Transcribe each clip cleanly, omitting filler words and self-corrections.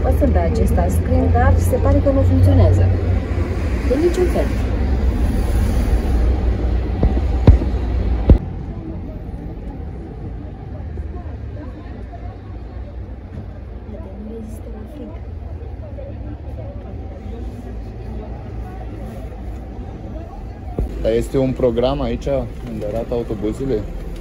apăsăm pe acest screen, dar se pare că nu funcționează. De niciun fel. Dar este un program aici unde arată autobuzele?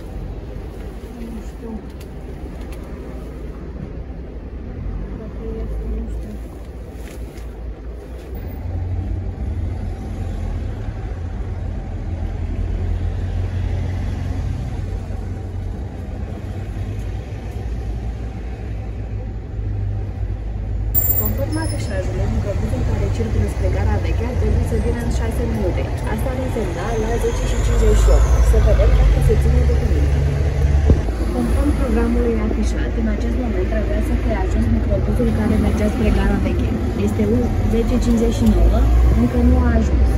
Conform afișajului, microbuzul care circulă spre gara veche ar trebui să vină în 6 minute. Asta ar însemna la 10:58. Să vedem dacă se ține de cuvinte. Conform programului afișat, în acest moment trebuia să fie ajuns microbuzul care mergea spre gara veche. Este 10:59, încă nu a ajuns.